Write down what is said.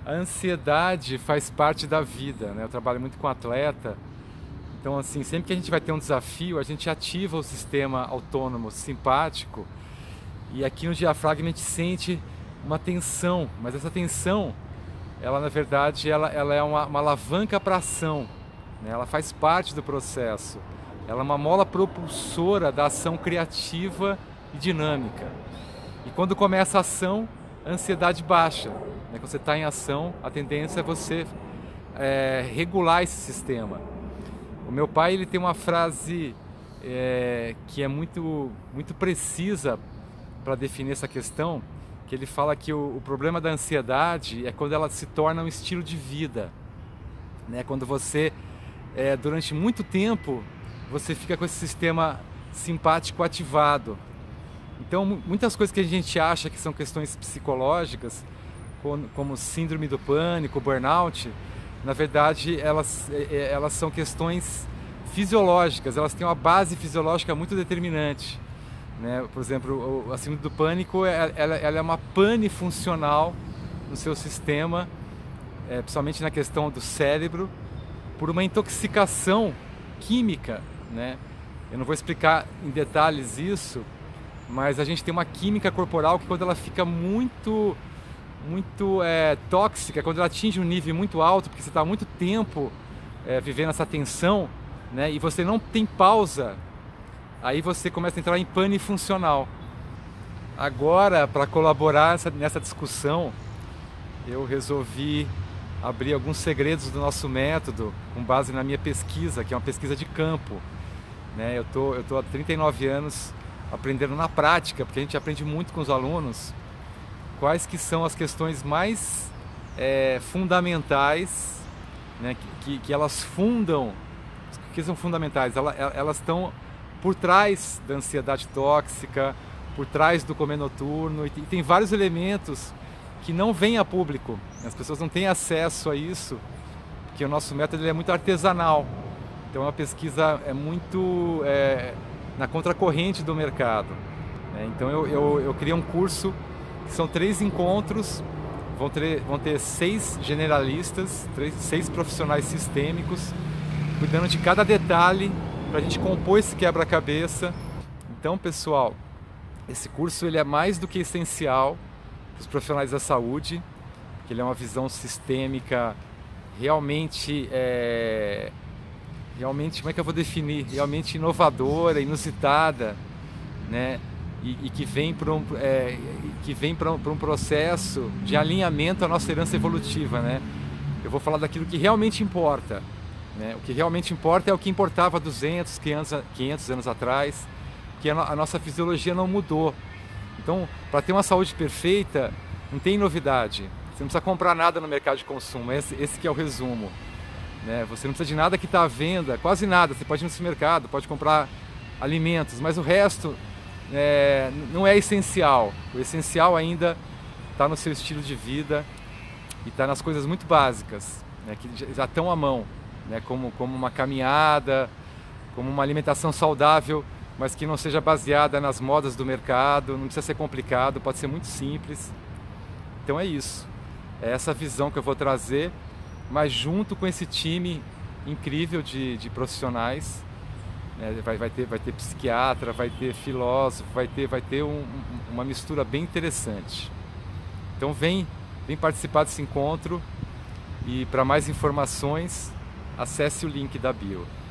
A ansiedade faz parte da vida, né? Eu trabalho muito com atleta, então assim, sempre que a gente vai ter um desafio, a gente ativa o sistema autônomo simpático e aqui no diafragma a gente sente uma tensão, mas essa tensão, ela na verdade, ela é uma alavanca para ação, né? Ela faz parte do processo, ela é uma mola propulsora da ação criativa e dinâmica. E quando começa a ação, a ansiedade baixa. Quando você está em ação, a tendência é você regular esse sistema. O meu pai ele tem uma frase que é muito precisa para definir essa questão, que ele fala que o problema da ansiedade é quando ela se torna um estilo de vida, né? Quando você, durante muito tempo, você fica com esse sistema simpático ativado. Então, muitas coisas que a gente acha que são questões psicológicas, como síndrome do pânico, burnout, na verdade, elas são questões fisiológicas, elas têm uma base fisiológica muito determinante, né? Por exemplo, a síndrome do pânico, ela é uma pane funcional no seu sistema, principalmente na questão do cérebro, por uma intoxicação química, né? Eu não vou explicar em detalhes isso, mas a gente tem uma química corporal que quando ela fica muito tóxica, quando ela atinge um nível muito alto, porque você está há muito tempo vivendo essa tensão, né, e você não tem pausa, aí você começa a entrar em pane funcional. Agora, para colaborar nessa discussão, eu resolvi abrir alguns segredos do nosso método com base na minha pesquisa, que é uma pesquisa de campo, né? Eu tô há 39 anos aprendendo na prática, porque a gente aprende muito com os alunos, quais que são as questões mais fundamentais, né, que elas fundam, que são fundamentais, elas estão por trás da ansiedade tóxica, por trás do comer noturno, e tem vários elementos que não vêm a público, as pessoas não têm acesso a isso, porque o nosso método ele é muito artesanal, então a pesquisa é muito na contracorrente do mercado, né? Então eu criei um curso, que são 3 encontros, vão ter 6 generalistas, 6 profissionais sistêmicos, cuidando de cada detalhe para a gente compor esse quebra-cabeça. Então, pessoal, esse curso ele é mais do que essencial para os profissionais da saúde, que ele é uma visão sistêmica realmente, como é que eu vou definir? Realmente inovadora, inusitada, né? E que vem para um processo de alinhamento à nossa herança evolutiva, né? Eu vou falar daquilo que realmente importa, né? O que realmente importa é o que importava 200, 500 anos atrás, que a nossa fisiologia não mudou. Então, para ter uma saúde perfeita, não tem novidade. Você não precisa comprar nada no mercado de consumo, esse que é o resumo, né? Você não precisa de nada que está à venda, quase nada. Você pode ir no supermercado, pode comprar alimentos, mas o resto não é essencial. O essencial ainda está no seu estilo de vida e está nas coisas muito básicas, né, que já estão à mão, né, como uma caminhada, como uma alimentação saudável, mas que não seja baseada nas modas do mercado, não precisa ser complicado, pode ser muito simples. Então é isso, é essa visão que eu vou trazer, mas junto com esse time incrível de profissionais. Vai ter psiquiatra, vai ter filósofo, vai ter uma mistura bem interessante. Então vem participar desse encontro e para mais informações acesse o link da bio.